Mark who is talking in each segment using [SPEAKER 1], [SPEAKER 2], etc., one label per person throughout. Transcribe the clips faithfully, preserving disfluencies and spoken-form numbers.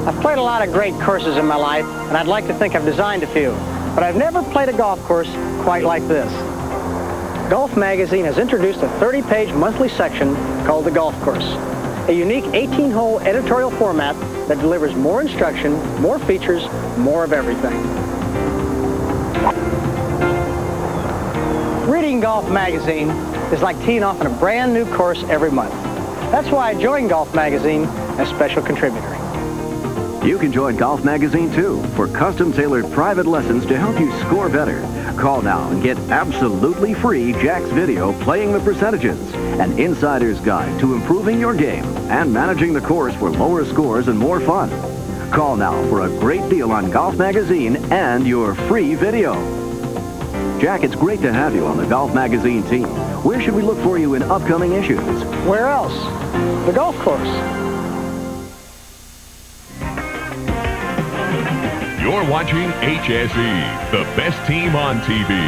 [SPEAKER 1] I've played a lot of great courses in my life, and I'd like to think I've designed a few, but I've never played a golf course quite like this. Golf Magazine has introduced a thirty page monthly section called The Golf Course, a unique eighteen hole editorial format that delivers more instruction, more features, more of everything. Reading Golf Magazine is like teeing off on a brand new course every month. That's why I joined Golf Magazine as special contributor.
[SPEAKER 2] You can join Golf Magazine too for custom-tailored private lessons to help you score better. Call now and get absolutely free Jack's video Playing the Percentages, an insider's guide to improving your game and managing the course for lower scores and more fun. Call now for a great deal on Golf Magazine and your free video. Jack, it's great to have you on the Golf Magazine team. Where should we look for you in upcoming issues?
[SPEAKER 1] Where else? The golf course.
[SPEAKER 3] You're watching H S E, the best team on T V.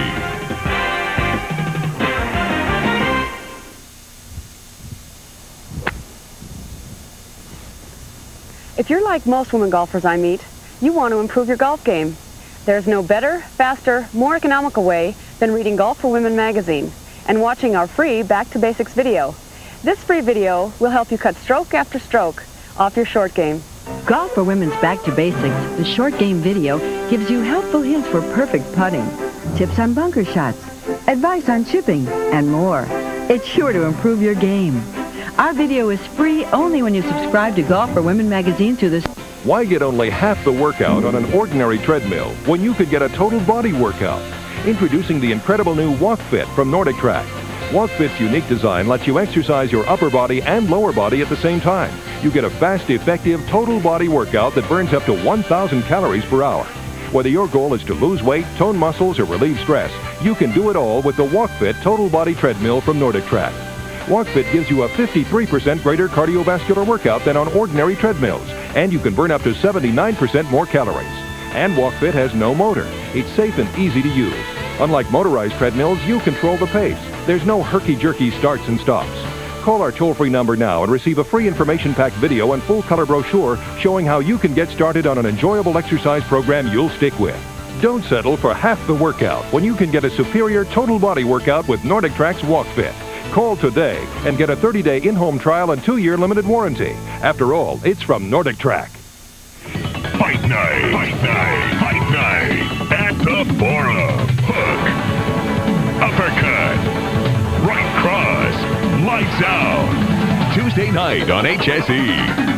[SPEAKER 4] If you're like most women golfers I meet, you want to improve your golf game. There's no better, faster, more economical way than reading Golf for Women magazine and watching our free Back to Basics video. This free video will help you cut stroke after stroke off your short game.
[SPEAKER 5] Golf for Women's Back to Basics, the short game video, gives you helpful hints for perfect putting, tips on bunker shots, advice on chipping, and more. It's sure to improve your game. Our video is free only when you subscribe to Golf for Women magazine through this.
[SPEAKER 6] Why get only half the workout on an ordinary treadmill when you could get a total body workout? Introducing the incredible new Walk Fit from Nordic Track. Walk Fit's unique design lets you exercise your upper body and lower body at the same time. You get a fast, effective, total body workout that burns up to one thousand calories per hour. Whether your goal is to lose weight, tone muscles, or relieve stress, you can do it all with the Walk Fit Total Body Treadmill from Nordic Track. Walk Fit gives you a fifty-three percent greater cardiovascular workout than on ordinary treadmills, and you can burn up to seventy-nine percent more calories. And Walk Fit has no motor. It's safe and easy to use. Unlike motorized treadmills, you control the pace. There's no herky-jerky starts and stops. Call our toll-free number now and receive a free information-packed video and full-color brochure showing how you can get started on an enjoyable exercise program you'll stick with. Don't settle for half the workout when you can get a superior total body workout with Nordic Track's Walk Fit. Call today and get a thirty day in-home trial and two year limited warranty. After all, it's from Nordic Track.
[SPEAKER 3] Fight night, fight night, fight night at the Forum. Hook, uppercut, right cross, lights out. Tuesday night on H S E.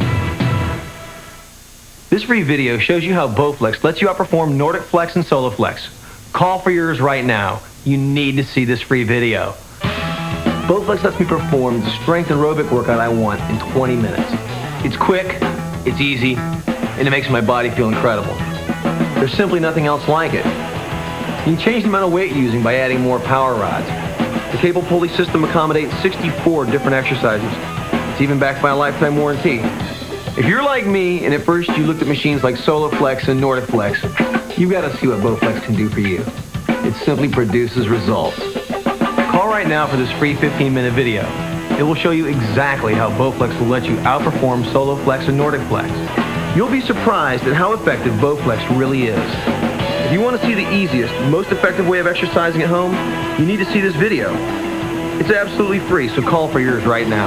[SPEAKER 7] This free video shows you how Bowflex lets you outperform Nordic Flex and SoloFlex. Call for yours right now. You need to see this free video. Bowflex lets me perform the strength aerobic workout I want in twenty minutes. It's quick, it's easy, and it makes my body feel incredible. There's simply nothing else like it. You can change the amount of weight you're using by adding more power rods. The cable pulley system accommodates sixty-four different exercises. It's even backed by a lifetime warranty. If you're like me and at first you looked at machines like SoloFlex and Nordic Flex, you've got to see what Bowflex can do for you. It simply produces results. Call right now for this free fifteen minute video. It will show you exactly how Bowflex will let you outperform SoloFlex and Nordic Flex. You'll be surprised at how effective Bowflex really is. If you want to see the easiest, most effective way of exercising at home, you need to see this video. It's absolutely free, so call for yours right now.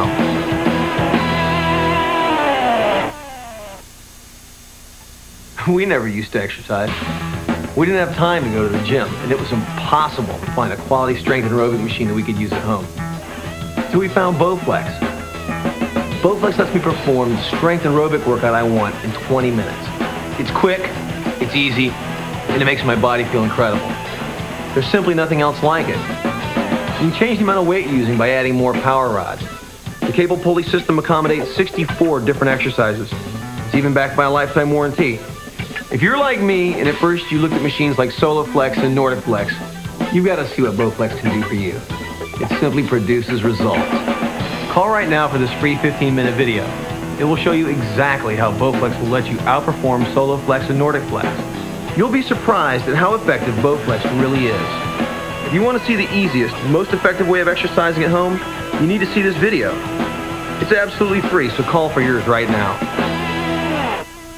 [SPEAKER 7] We never used to exercise. We didn't have time to go to the gym, and it was impossible to find a quality strength and aerobic machine that we could use at home. So we found Bowflex. Bowflex lets me perform the strength and aerobic workout I want in twenty minutes. It's quick, it's easy, and it makes my body feel incredible. There's simply nothing else like it. You can change the amount of weight you're using by adding more power rods. The cable pulley system accommodates sixty-four different exercises. It's even backed by a lifetime warranty. If you're like me and at first you looked at machines like SoloFlex and Nordic Flex, you've got to see what Bowflex can do for you. It simply produces results. Call right now for this free fifteen minute video. It will show you exactly how Bowflex will let you outperform SoloFlex and Nordic Flex. You'll be surprised at how effective Bowflex really is. If you want to see the easiest, most effective way of exercising at home, you need to see this video. It's absolutely free, so call for yours right now.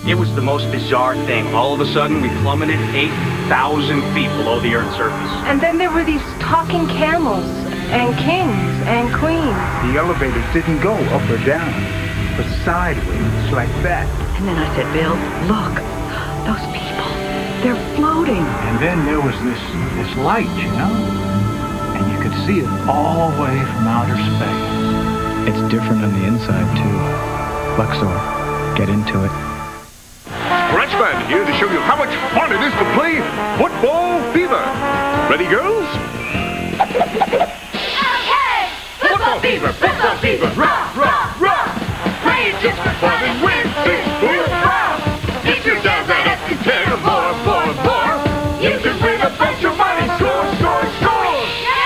[SPEAKER 8] It was the most bizarre thing. All of a sudden, we plummeted eight thousand feet below the Earth's surface.
[SPEAKER 9] And then there were these talking camels, and kings, and queens.
[SPEAKER 10] The elevators didn't go up or down, but sideways, like that.
[SPEAKER 5] And then I said, Bill, look, those people, they're floating.
[SPEAKER 10] And then there was this, this light, you know? And you could see it all the way from outer space.
[SPEAKER 11] It's different on the inside, too. Luxor, get into it.
[SPEAKER 3] Scratchman here to show you how much fun it is to play Football Fever. Ready, girls?
[SPEAKER 9] Okay! Football fever, football fever, rock, rock, rock! Play it just for fun and win, sing, whoop, rock! Get your down that up to ten or more, more, more! You can win a bunch of money, score, score, score!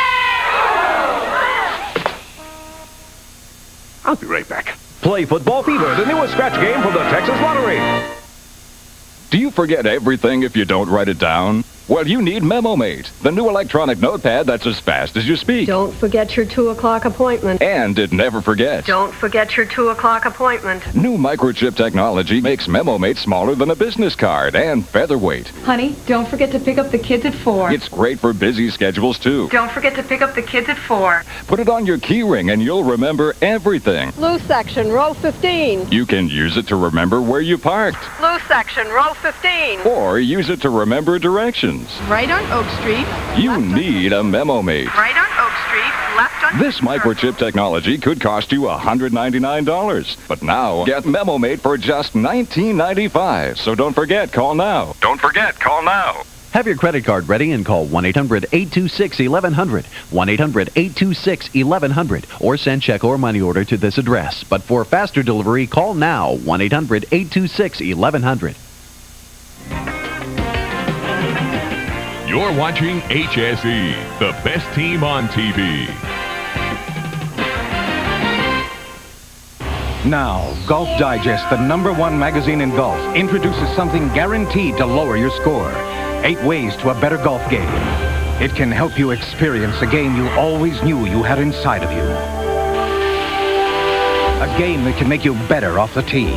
[SPEAKER 9] Yeah!
[SPEAKER 3] I'll be right back.
[SPEAKER 6] Play Football Fever, the newest scratch game from the Texas Lottery.
[SPEAKER 12] Do you forget everything if you don't write it down? Well, you need MemoMate, the new electronic notepad that's as fast as you speak.
[SPEAKER 4] Don't forget your two o'clock appointment.
[SPEAKER 12] And it never forgets.
[SPEAKER 4] Don't forget your two o'clock appointment.
[SPEAKER 12] New microchip technology makes MemoMate smaller than a business card and featherweight.
[SPEAKER 4] Honey, don't forget to pick up the kids at four.
[SPEAKER 12] It's great for busy schedules, too.
[SPEAKER 4] Don't forget to pick up the kids at four.
[SPEAKER 12] Put it on your key ring and you'll remember everything.
[SPEAKER 4] Loose section, row fifteen.
[SPEAKER 12] You can use it to remember where you parked.
[SPEAKER 4] Loose section, row fifteen.
[SPEAKER 12] Or use it to remember directions.
[SPEAKER 9] Right on Oak Street.
[SPEAKER 12] You need a MemoMate.
[SPEAKER 9] Right on Oak Street, left on...
[SPEAKER 12] This microchip technology could cost you one hundred ninety-nine dollars. But now, get MemoMate for just nineteen ninety-five. So don't forget, call now. Don't forget, call now.
[SPEAKER 13] Have your credit card ready and call one eight hundred, eight two six, eleven hundred, one eight hundred, eight two six, eleven hundred, or send check or money order to this address. But for faster delivery, call now, one eight hundred, eight two six, eleven hundred.
[SPEAKER 3] You're watching H S E, the best team on T V.
[SPEAKER 14] Now, Golf Digest, the number one magazine in golf, introduces something guaranteed to lower your score. Eight ways to a better golf game. It can help you experience a game you always knew you had inside of you. A game that can make you better off the tee.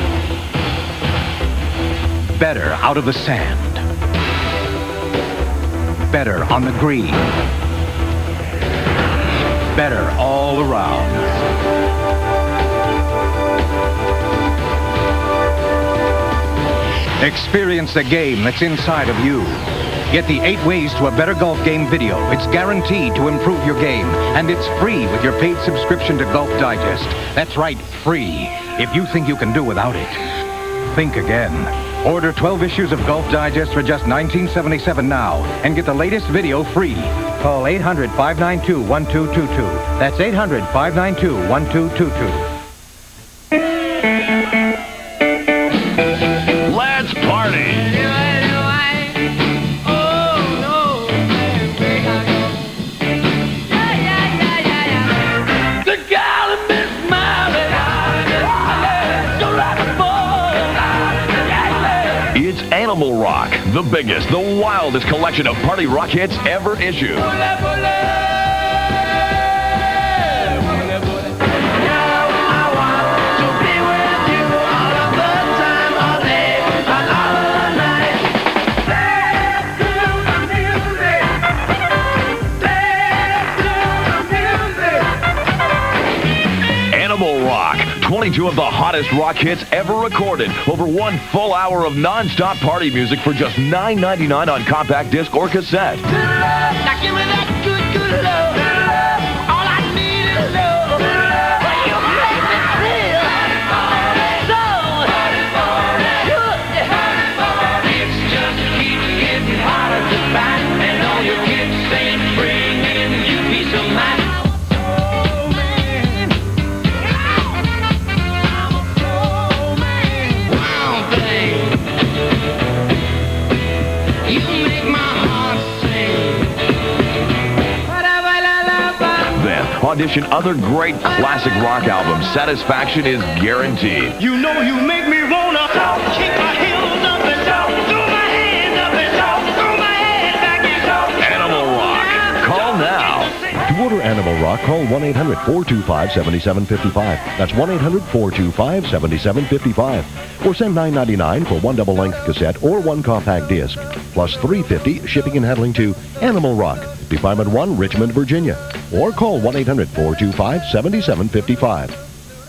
[SPEAKER 14] Better out of the sand. Better on the green. Better all around. Experience the game that's inside of you. Get the eight ways to a better golf game video. It's guaranteed to improve your game, and it's free with your paid subscription to Golf Digest. That's right, free. If you think you can do without it, think again. Order twelve issues of Golf Digest for just nineteen seventy-seven now and get the latest video free. Call eight hundred, five nine two, one two two two. That's eight hundred, five nine two, one two two two.
[SPEAKER 3] Let's party! Animal Rock, the biggest, the wildest collection of party rock hits ever issued. Animal Rock, twenty-two of the hottest rock hits ever recorded. Over one full hour of non-stop party music for just nine ninety-nine on compact disc or cassette.
[SPEAKER 9] Now give me that good, good love. All I need is love. You make me feel so good. It's just keeps getting hotter to find, and all your kids saying bringing you peace of mind.
[SPEAKER 3] Audition other great classic rock albums. Satisfaction is guaranteed.
[SPEAKER 9] You know you make me wanna kick my heels up and down, throw my hands up and down, throw my head back and down.
[SPEAKER 3] Animal Rock. Call now.
[SPEAKER 6] To order Animal Animal Rock, call one eight hundred, four two five, seven seven five five. That's one eight hundred, four two five, seven seven five five. Or send nine ninety-nine for one double-length cassette or one compact disc, plus three fifty shipping and handling to Animal Rock, Department one, Richmond, Virginia. Or call one eight hundred, four two five, seven seven five five.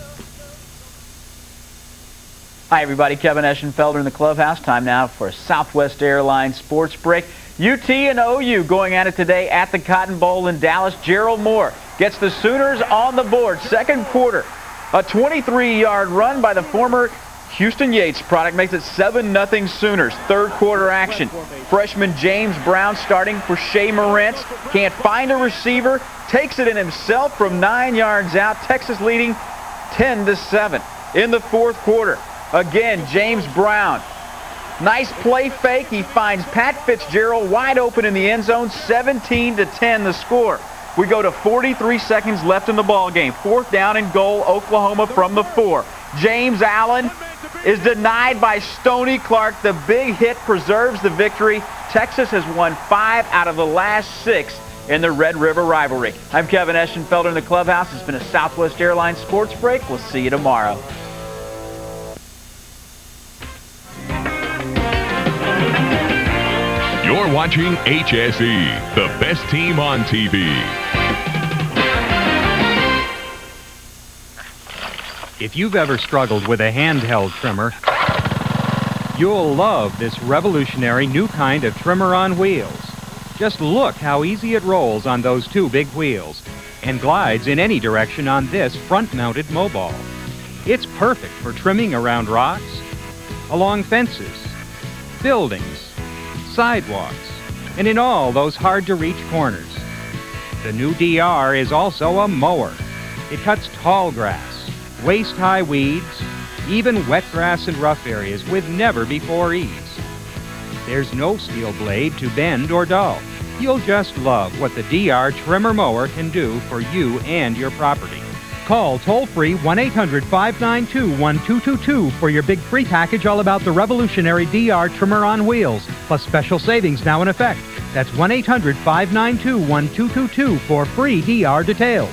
[SPEAKER 15] Hi, everybody. Kevin Eschenfelder in the clubhouse. Time now for a Southwest Airlines sports break. U T and O U going at it today at the Cotton Bowl in Dallas. Gerald Moore gets the Sooners on the board. Second quarter, a twenty-three yard run by the former Houston Yates product makes it seven nothing Sooners. Third quarter action. Freshman James Brown starting for Shea Morantz. Can't find a receiver. Takes it in himself from nine yards out. Texas leading ten to seven. In the fourth quarter, again, James Brown. Nice play fake. He finds Pat Fitzgerald wide open in the end zone. seventeen to ten the score. We go to forty-three seconds left in the ball game. Fourth down and goal, Oklahoma from the four. James Allen is denied by Stoney Clark. The big hit preserves the victory. Texas has won five out of the last six in the Red River rivalry. I'm Kevin Eschenfelder in the clubhouse. It's been a Southwest Airlines sports break. We'll see you tomorrow.
[SPEAKER 3] You're watching H S E, the best team on T V.
[SPEAKER 16] If you've ever struggled with a handheld trimmer, you'll love this revolutionary new kind of trimmer on wheels. Just look how easy it rolls on those two big wheels and glides in any direction on this front-mounted mobile. It's perfect for trimming around rocks, along fences, buildings, sidewalks, and in all those hard-to-reach corners. The new D R is also a mower. It cuts tall grass, waist-high weeds, even wet grass and rough areas with never-before ease. There's no steel blade to bend or dull. You'll just love what the D R trimmer mower can do for you and your property. Call toll-free one eight hundred, five nine two, one two two two for your big free package all about the revolutionary D R trimmer on wheels, plus special savings now in effect. That's one eight hundred, five nine two, one two two two for free D R details.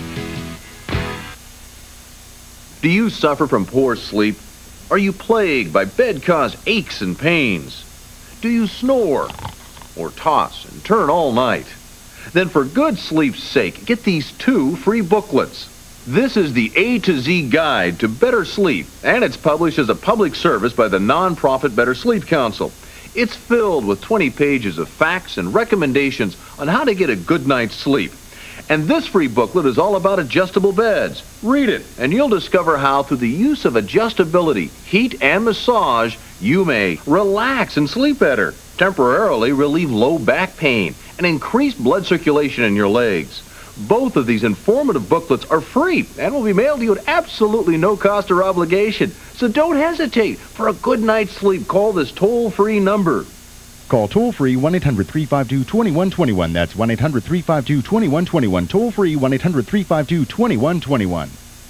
[SPEAKER 2] Do you suffer from poor sleep? Are you plagued by bed-caused aches and pains? Do you snore or toss and turn all night? Then for good sleep's sake, get these two free booklets. This is the A to Z Guide to Better Sleep, and it's published as a public service by the nonprofit Better Sleep Council. It's filled with twenty pages of facts and recommendations on how to get a good night's sleep. And this free booklet is all about adjustable beds. Read it, and you'll discover how, through the use of adjustability, heat, and massage, you may relax and sleep better, temporarily relieve low back pain, and increase blood circulation in your legs. Both of these informative booklets are free and will be mailed to you at absolutely no cost or obligation. So don't hesitate. For a good night's sleep, call this toll-free number.
[SPEAKER 17] Call toll-free one eight hundred, three five two, two one two one. That's one eight hundred, three five two, two one two one. Toll-free one eight hundred, three five two, two one two one.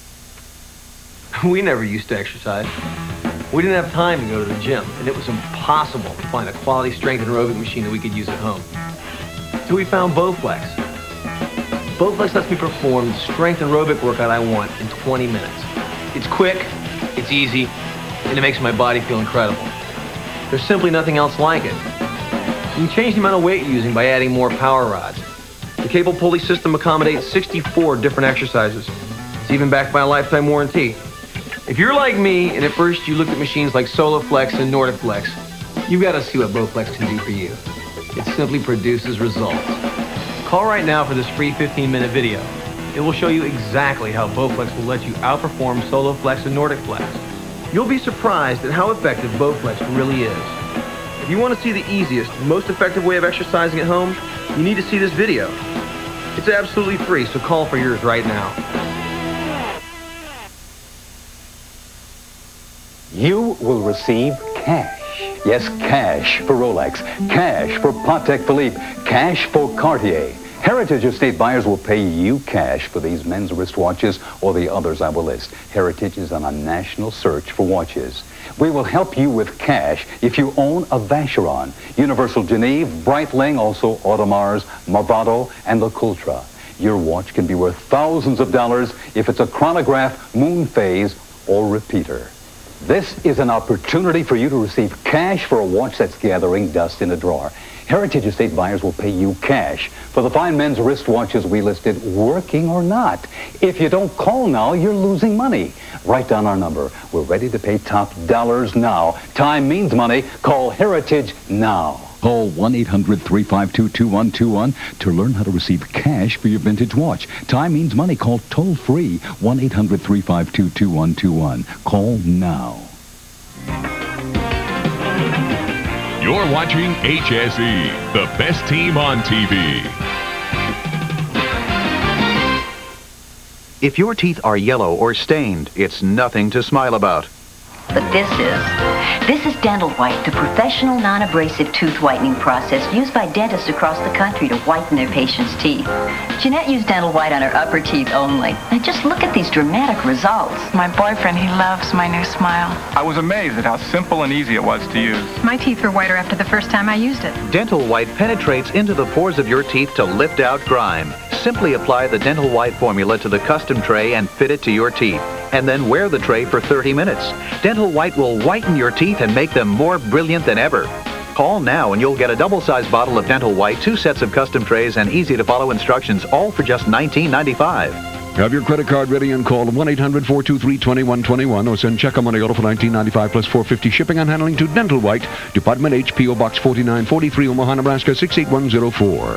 [SPEAKER 7] We never used to exercise. We didn't have time to go to the gym, and it was impossible to find a quality strength and aerobic machine that we could use at home. So we found Bowflex. Bowflex lets me perform the strength and aerobic workout I want in twenty minutes. It's quick, it's easy, and it makes my body feel incredible. There's simply nothing else like it. You can change the amount of weight you're using by adding more power rods. The cable pulley system accommodates sixty-four different exercises. It's even backed by a lifetime warranty. If you're like me, and at first you looked at machines like SoloFlex and NordicFlex, you've got to see what Bowflex can do for you. It simply produces results. Call right now for this free fifteen minute video. It will show you exactly how Bowflex will let you outperform SoloFlex and NordicFlex. You'll be surprised at how effective Bowflex really is. If you want to see the easiest, most effective way of exercising at home, you need to see this video. It's absolutely free, so call for yours right now.
[SPEAKER 18] You will receive cash. Yes, cash for Rolex, cash for Patek Philippe, cash for Cartier. Heritage Estate buyers will pay you cash for these men's wristwatches or the others I will list. Heritage is on a national search for watches. We will help you with cash if you own a Vacheron, Universal Geneve, Breitling, also Audemars, Movado, and Le Coultre. Your watch can be worth thousands of dollars if it's a chronograph, moon phase, or repeater. This is an opportunity for you to receive cash for a watch that's gathering dust in a drawer. Heritage Estate buyers will pay you cash for the fine men's wristwatches we listed, working or not. If you don't call now, you're losing money. Write down our number. We're ready to pay top dollars now. Time means money. Call Heritage now.
[SPEAKER 19] Call one eight hundred, three five two, two one two one to learn how to receive cash for your vintage watch. Time means money. Call toll-free one eight hundred, three five two, two one two one. Call now.
[SPEAKER 3] You're watching H S E, the best team on T V.
[SPEAKER 20] If your teeth are yellow or stained, it's nothing to smile about.
[SPEAKER 21] But this is. This is Dental White, the professional non-abrasive tooth whitening process used by dentists across the country to whiten their patients' teeth. Jeanette used Dental White on her upper teeth only. Now just look at these dramatic results.
[SPEAKER 22] My boyfriend, he loves my new smile.
[SPEAKER 23] I was amazed at how simple and easy it was to use.
[SPEAKER 22] My teeth were whiter after the first time I used it.
[SPEAKER 20] Dental White penetrates into the pores of your teeth to lift out grime. Simply apply the Dental White formula to the custom tray and fit it to your teeth. And then wear the tray for thirty minutes. Dental White will whiten your teeth and make them more brilliant than ever. Call now and you'll get a double-sized bottle of Dental White, two sets of custom trays, and easy-to-follow instructions, all for just nineteen ninety-five.
[SPEAKER 6] Have your credit card ready and call one eight hundred, four two three, two one two one or send check or money order for nineteen ninety-five plus four hundred fifty shipping and handling to Dental White, Department H, P O Box forty-nine forty-three, Omaha, Nebraska six eight one zero four.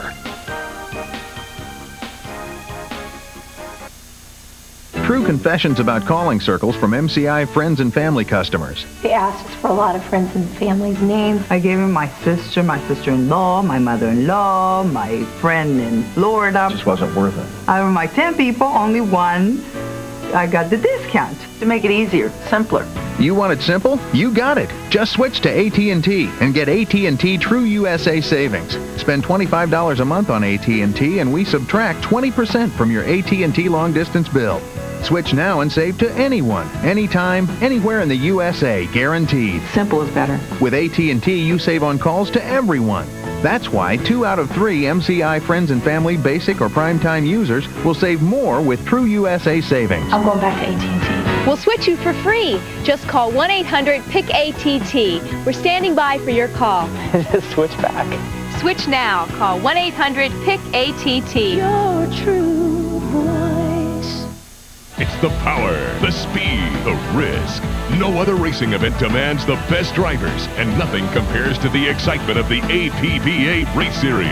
[SPEAKER 20] True confessions about calling circles from M C I friends and family customers.
[SPEAKER 24] He asked for a lot of friends and family's names. I gave him my sister, my sister-in-law, my mother-in-law, my friend in Florida.
[SPEAKER 20] Just wasn't worth it.
[SPEAKER 24] Out of my ten people, only one, I got the discount to make it easier, simpler.
[SPEAKER 20] You want it simple? You got it. Just switch to A T and T and get A T and T True U S A Savings. Spend twenty-five dollars a month on A T and T and we subtract twenty percent from your A T and T long-distance bill. Switch now and save to anyone, anytime, anywhere in the U S A, guaranteed.
[SPEAKER 24] Simple is better.
[SPEAKER 20] With A T and T, you save on calls to everyone. That's why two out of three M C I friends and family basic or primetime users will save more with True U S A Savings.
[SPEAKER 24] I'm going back to A T and T.
[SPEAKER 25] We'll switch you for free. Just call one eight hundred, P I C A T T. We're standing by for your call.
[SPEAKER 1] Switch back.
[SPEAKER 25] Switch now. Call one eight hundred, P I C A T T.
[SPEAKER 9] Your true voice.
[SPEAKER 3] It's the power, the speed, the risk. No other racing event demands the best drivers, and nothing compares to the excitement of the A P B A Race Series.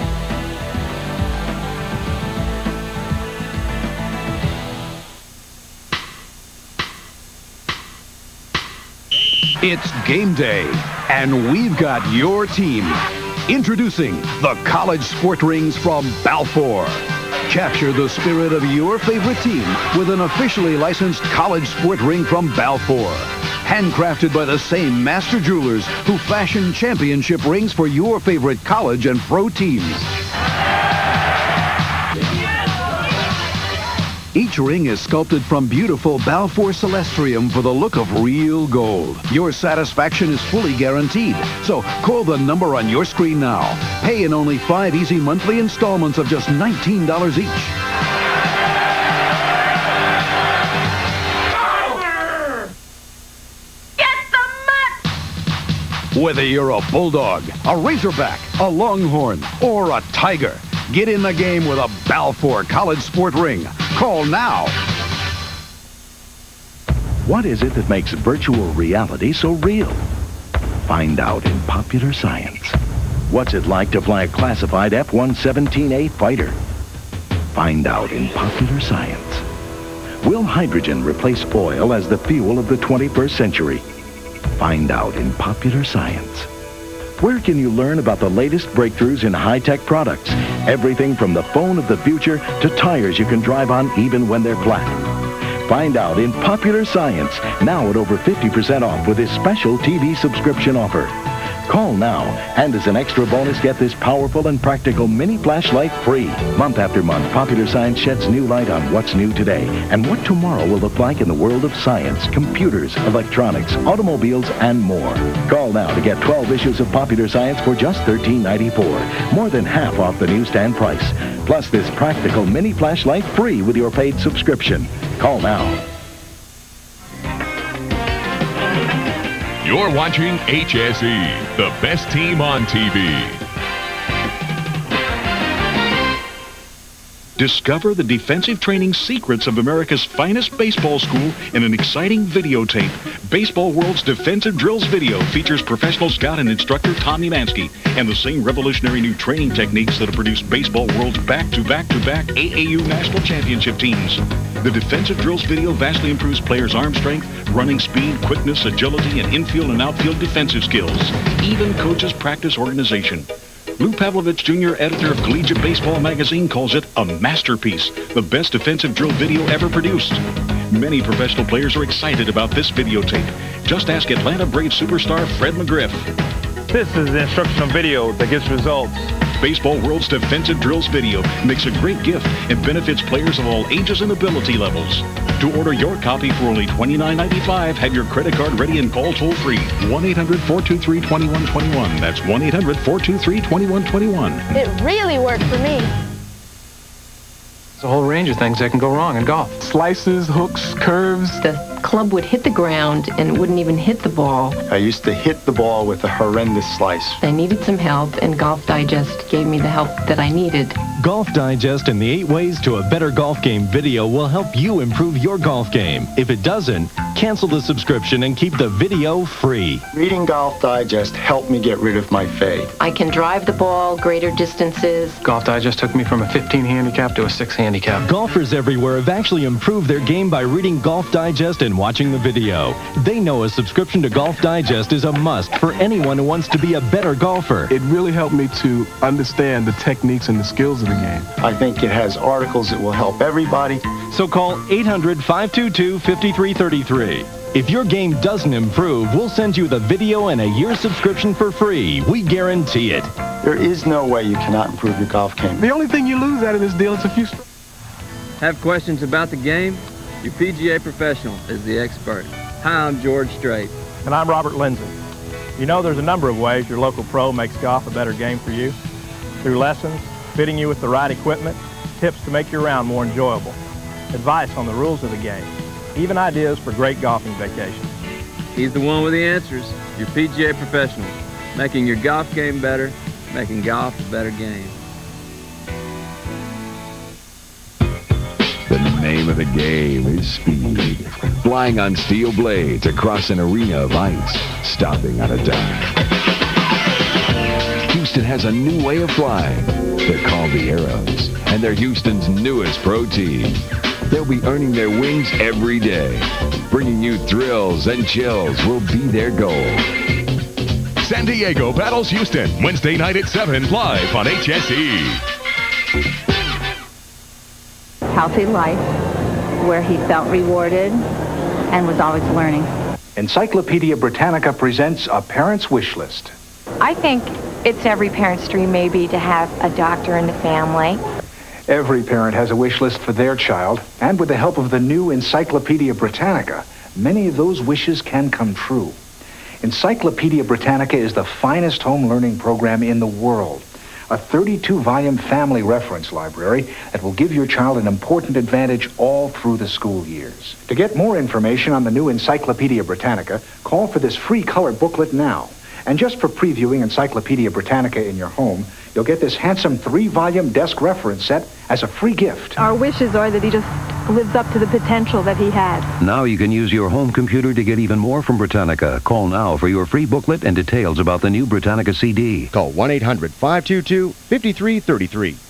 [SPEAKER 26] It's game day, and we've got your team. Introducing the College Sport Rings from Balfour. Capture the spirit of your favorite team with an officially licensed college sport ring from Balfour. Handcrafted by the same master jewelers who fashion championship rings for your favorite college and pro teams. Each ring is sculpted from beautiful Balfour Celestrium for the look of real gold. Your satisfaction is fully guaranteed. So call the number on your screen now. Pay in only five easy monthly installments of just nineteen dollars each. Whether you're a bulldog, a razorback, a longhorn, or a tiger, get in the game with a Balfour College Sport Ring. Call now.
[SPEAKER 2] What is it that makes virtual reality so real? Find out in Popular Science. What's it like to fly a classified F one seventeen A fighter? Find out in Popular Science. Will hydrogen replace oil as the fuel of the twenty-first century? Find out in Popular Science. Where can you learn about the latest breakthroughs in high-tech products? Everything from the phone of the future to tires you can drive on even when they're flat. Find out in Popular Science, now at over fifty percent off with this special T V subscription offer. Call now, and as an extra bonus, get this powerful and practical mini flashlight free. Month after month, Popular Science sheds new light on what's new today and what tomorrow will look like in the world of science, computers, electronics, automobiles, and more. Call now to get twelve issues of Popular Science for just thirteen ninety-four, more than half off the newsstand price.
[SPEAKER 17] Plus this practical mini flashlight free with your paid subscription. Call now.
[SPEAKER 3] You're watching H S E, the best team on T V.
[SPEAKER 26] Discover the defensive training secrets of America's finest baseball school in an exciting videotape. Baseball World's Defensive Drills video features professional scout and instructor Tommy Mansky and the same revolutionary new training techniques that have produced Baseball World's back-to-back-to-back A A U national championship teams. The Defensive Drills video vastly improves players' arm strength, running speed, quickness, agility, and infield and outfield defensive skills. Even coaches practice organization. Lou Pavlovich, Junior editor of Collegiate Baseball magazine, calls it a masterpiece, the best defensive drill video ever produced. Many professional players are excited about this videotape. Just ask Atlanta Braves superstar Fred McGriff.
[SPEAKER 4] This is the instructional video that gets results.
[SPEAKER 26] Baseball World's Defensive Drills video makes a great gift and benefits players of all ages and ability levels. To order your copy for only twenty-nine ninety-five, have your credit card ready and call toll-free. one eight hundred, four two three, two one two one. That's one eight hundred, four two three, two one two one.
[SPEAKER 25] It really worked for me.
[SPEAKER 5] There's a whole range of things that can go wrong in golf. Slices, hooks, curves.
[SPEAKER 8] The club would hit the ground and wouldn't even hit the ball.
[SPEAKER 10] I used to hit the ball with a horrendous slice.
[SPEAKER 8] I needed some help, and Golf Digest gave me the help that I needed.
[SPEAKER 11] Golf Digest and the eight Ways to a Better Golf Game video will help you improve your golf game. If it doesn't, cancel the subscription and keep the video free.
[SPEAKER 10] Reading Golf Digest helped me get rid of my fade.
[SPEAKER 8] I can drive the ball greater distances.
[SPEAKER 5] Golf Digest took me from a fifteen handicap to a six handicap.
[SPEAKER 11] Golfers everywhere have actually improved their game by reading Golf Digest and watching the video. They know a subscription to Golf Digest is a must for anyone who wants to be a better golfer.
[SPEAKER 5] It really helped me to understand the techniques and the skills of the game.
[SPEAKER 10] I think it has articles that will help everybody.
[SPEAKER 11] So call eight hundred, five two two, five three three three. If your game doesn't improve, we'll send you the video and a year subscription for free. We guarantee it.
[SPEAKER 10] There is no way you cannot improve your golf game.
[SPEAKER 5] The only thing you lose out of this deal is a few...
[SPEAKER 12] Have questions about the game? Your P G A professional is the expert. Hi, I'm George Strait.
[SPEAKER 4] And I'm Robert Lindsay. You know there's a number of ways your local pro makes golf a better game for you. Through lessons, fitting you with the right equipment, tips to make your round more enjoyable, advice on the rules of the game, even ideas for great golfing vacations.
[SPEAKER 12] He's the one with the answers. Your P G A professional, making your golf game better, making golf a better game.
[SPEAKER 27] The name of the game is speed. Flying on steel blades across an arena of ice, stopping on a dime. Houston has a new way of flying. They're called the Arrows, and they're Houston's newest pro team. They'll be earning their wings every day. Bringing you thrills and chills will be their goal.
[SPEAKER 3] San Diego battles Houston Wednesday night at seven, live on H S E.
[SPEAKER 28] Healthy life, where he felt rewarded and was always learning.
[SPEAKER 29] Encyclopedia Britannica presents A Parent's Wish List.
[SPEAKER 30] I think it's every parent's dream maybe to have a doctor in the family.
[SPEAKER 29] Every parent has a wish list for their child, and with the help of the new Encyclopedia Britannica, many of those wishes can come true. Encyclopedia Britannica is the finest home learning program in the world. A thirty-two volume family reference library that will give your child an important advantage all through the school years. To get more information on the new Encyclopedia Britannica, call for this free color booklet now. And just for previewing Encyclopedia Britannica in your home, you'll get this handsome three volume desk reference set as a free gift.
[SPEAKER 22] Our wishes are that he just lives up to the potential that he had.
[SPEAKER 2] Now you can use your home computer to get even more from Britannica. Call now for your free booklet and details about the new Britannica C D.
[SPEAKER 17] Call one eight hundred, five two two, five three three three.